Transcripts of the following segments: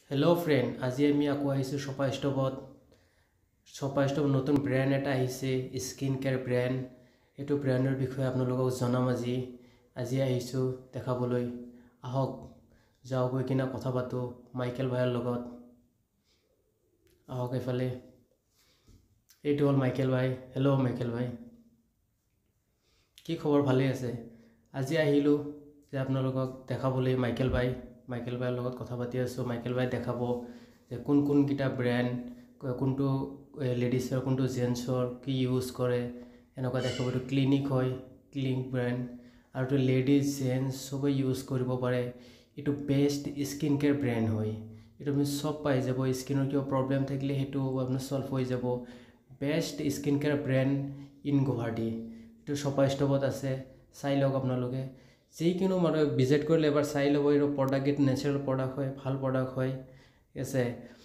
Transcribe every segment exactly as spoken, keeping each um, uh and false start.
Hello friend, आज आमी आको आइसो सोफा स्टोवत। सोफा स्टोव नतुन ब्रैंड एटा आइसे, स्किन केयर ब्रैंड। एटु ब्रैंडर विषय आपनालोকক जनाम। আজি আজি आइसो देखाबोलै। आहक जाओ गई किना कथा पातो माइकेल भाइर लगत। आहक एफाले एटु हल माइकेल भाई। हेलो माइकेल भाई, की खबर? भाले आछे? আজি आहिलो जे आपनालोকক देखाबोलै माइकेल भाई। माइकेल भाइर लगत कथा पाति आसो। माइकेल भाई देखाबो जे कोन कोन किटा ब्रैंड, कोनटो लेडिसर कोनटो जेन्ट्सर की यूज करे एनका देखाबो। एटु क्लिनिक হয়, क्लिनिक ब्रैंड और तो लेडिज जेन्ट्स सबे यूज करिबो पारे। एटु बेस्ट स्किन केयर ब्रैंड হয়। एटु আমি सब पाइ जाबो। स्किनर किबा प्रॉब्लेम থাকিলে हेतु आपन सॉल्व হৈ যাব। Best skin care brand in Guwahati. एटु सोफा स्टोवत আছে, চাই লওক আপোনালোকে। যিকিনো মানে ভিজিট কৰিলে এবাৰ চাই ল'ব। এই প্ৰডাক্ট গিট নেচাৰেল প্ৰডাক্ট হয়, ভাল প্ৰডাক্ট হয়, ঠিক আছে।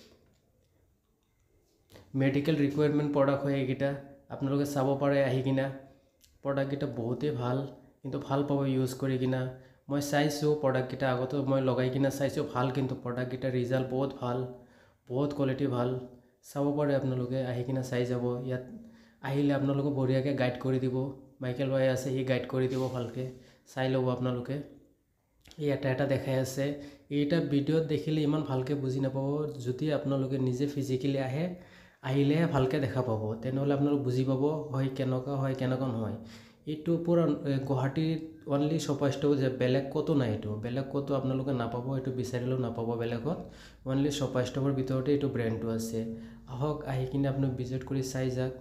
মেডিকেল ৰিকুৱাৰমেণ্ট প্ৰডাক্ট হয় এইকেইটা। আপোনালোকে চাব পাৰে আহি কিনা। প্ৰডাক্ট গিটা বহুতেই ভাল, কিন্তু ভাল পাব ইউজ কৰি কিনা। মই চাইছোঁ প্ৰডাক্ট গিটা আগতে মই লগাই কিনা চাইছোঁ, ভাল কিন্তু প্ৰডাক্ট গিটা ৰিজাল্ট বহুত ভাল, বহুত কোৱালিটি ভাল। চাব পাৰে আপোনালোকে আহি কিনা চাই যাব। ইয়াত আহিলে আপোনালোকক বঢ়িয়াকৈ গাইড কৰি দিব। মাইকেল ভাই আছে, সি গাইড কৰি দিব ভালকৈ। চাই ল'ব আপোনালোকে। এই এটা এটা দেখাই আছে। এইটা ভিডিঅ'ত দেখিলে ইমান ভালকৈ বুজি নাপাব। যদি আপোনালোকে নিজে ফিজিকেলি আহে, আহিলেহে ভালকৈ দেখা পাব। তেনেহ'লে আপোনালোক বুজি পাব হয় কেনেকুৱা হয় কেনেকুৱা নহয়। এইটো পূৰা গুৱাহাটীত অনলি সোফা স্টোভ, যে বেলেগ ক'তো নাই। এইটো বেলেগ ক'তো আপোনালোকে নাপাব, এইটো বিচাৰিলেও নাপাব বেলেগত। অনলি সোফা স্টোভৰ ভিতৰতে এইটো ব্ৰেণ্ডটো আছে। আহক আহি কিনে আপুনি ভিজিট কৰি চাই যাওক।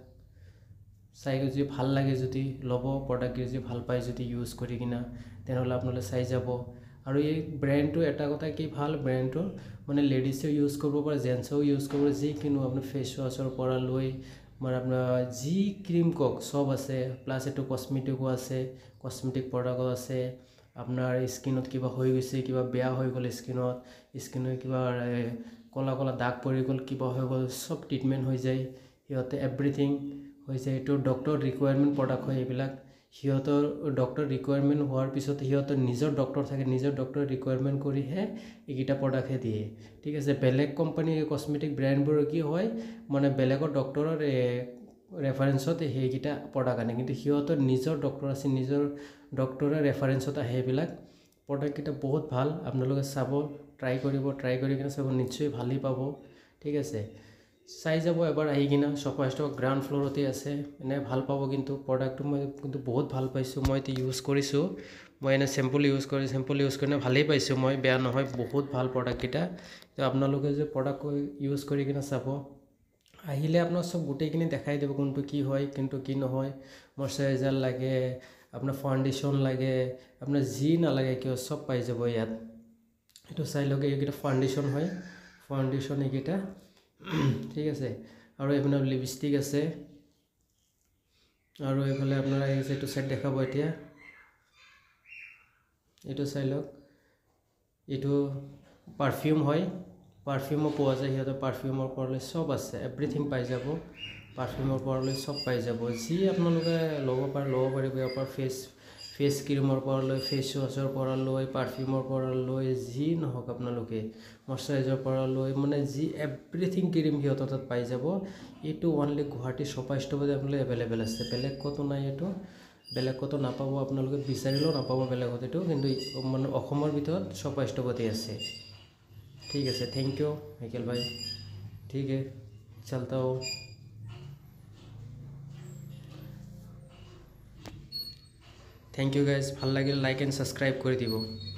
চাই যদি ভাল লাগে, যদি ল'ব প্ৰডাক্ট যদি ভাল পায়, যদি ইউজ কৰি কিনা, তেনেহ'লে আপোনালোকে চাই যাব। আৰু এই ব্ৰেণ্ডটো এটা কথা কি ভাল, ব্ৰেণ্ডটো মানে লেডিছেও ইউজ কৰিব পাৰে, জেণ্টছেও ইউজ কৰিব পাৰে। যিকিনো আপুনি ফেচ ৱাছৰ পৰা লৈ মানে আপোনাৰ যি ক্ৰীম কওক চব আছে। প্লাছ এইটো কচমেটিকো আছে, কচমেটিক প্ৰডাক্টো আছে। আপোনাৰ স্কিনত কিবা হৈ গৈছে, কিবা বেয়া হৈ গ'ল স্কিনত, স্কিনত কিবা ক'লা ক'লা দাগ পৰি গ'ল, কিবা হৈ গ'ল, চব ট্ৰিটমেণ্ট হৈ যায় সিহঁতে। এভৰিথিং হৈ যায়। এইটো ডক্টৰ ৰিকুৱাৰমেণ্ট প্ৰডাক্ট হয় এইবিলাক। সিহঁতৰ ডক্টৰ ৰিকুৱাৰমেণ্ট হোৱাৰ পিছত সিহঁতৰ নিজৰ ডক্টৰ থাকে, নিজৰ ডক্টৰ ৰিকুৱাৰমেণ্ট কৰিহে এইকেইটা প্ৰডাক্টহে দিয়ে, ঠিক আছে। বেলেগ কোম্পানী কচমেটিক ব্ৰেণ্ডবোৰৰ কি হয়, মানে বেলেগৰ ডক্টৰৰ ৰেফাৰেঞ্চত সেইকেইটা প্ৰডাক্ট আনে, কিন্তু সিহঁতৰ নিজৰ ডক্টৰ আছে, নিজৰ ডক্টৰৰ ৰেফাৰেঞ্চত আহে এইবিলাক প্ৰডাক্টকেইটা। বহুত ভাল, আপোনালোকে চাব, ট্ৰাই কৰিব। ট্ৰাই কৰি কিনে চাব, নিশ্চয় ভালেই পাব, ঠিক আছে। চাই যাব এবাৰ আহি কিনা। সোফা স্টোভ গ্ৰাউণ্ড ফ্ল'ৰতে আছে। এনে ভাল পাব কিন্তু প্ৰডাক্টটো মই কিন্তু বহুত ভাল পাইছোঁ। মই এতিয়া ইউজ কৰিছোঁ। মই এনে চেম্পুল ইউজ কৰি চেম্পুল ইউজ কৰি ভালেই পাইছোঁ মই, বেয়া নহয়, বহুত ভাল প্ৰডাক্টকেইটা। তো আপোনালোকে যে প্ৰডাক্ট ইউজ কৰি কিনে চাব। আহিলে আপোনাক চব গোটেইখিনি দেখাই দিব, কোনটো কি হয় কোনটো কি নহয়। মইশ্চাৰাইজাৰ লাগে, আপোনাৰ ফাউণ্ডেশ্যন লাগে, আপোনাৰ যি নালাগে কিয় চব পাই যাব ইয়াত। এইটো চাই লওক, এইকেইটা ফাউণ্ডেশ্যন হয়, ফাউণ্ডেশ্যন এইকেইটা, ঠিক আছে। আৰু আপোনাৰ লিপষ্টিক আছে। আৰু এইফালে আপোনাৰ আহিছে, এইটো চাইড দেখাব এতিয়া। এইটো চাই লওক, এইটো পাৰফিউম হয়, পাৰফিউমো পোৱা যায়। সিহঁতৰ পাৰফিউমৰ পৰা চব আছে, এভৰিথিং পাই যাব। পাৰফিউমৰ পৰা চব পাই যাব। যি আপোনালোকে ল'ব পাৰে ল'ব পাৰিব ইয়াৰ পৰা। ফেচ ফেচ ক্ৰীমৰ পৰা লৈ, ফেচ ৱাছৰ পৰা লৈ, পাৰফিউমৰ পৰা লৈ, যি নহওক আপোনালোকে, মইশ্চাৰাইজাৰৰ পৰা লৈ, মানে যি এভৰিথিং ক্ৰীম সিহঁতৰ তাত পাই যাব। এইটো অনলি গুৱাহাটী সোফা ষ্ট'ভতে আপোনালোকে এভেইলেবল আছে, বেলেগ ক'তো নাই। এইটো বেলেগ ক'তো নাপাব, আপোনালোকে বিচাৰিলেও নাপাব বেলেগত। এইটো কিন্তু মানে অসমৰ ভিতৰত সোফা ষ্ট'ভতে আছে, ঠিক আছে। থেংক ইউ মাইকেল ভাই, ঠিক আছে, চলতা হো। থেংক ইউ গাইজ, ভাল লাগিল, লাইক এণ্ড ছাবস্ক্ৰাইব কৰি দিব।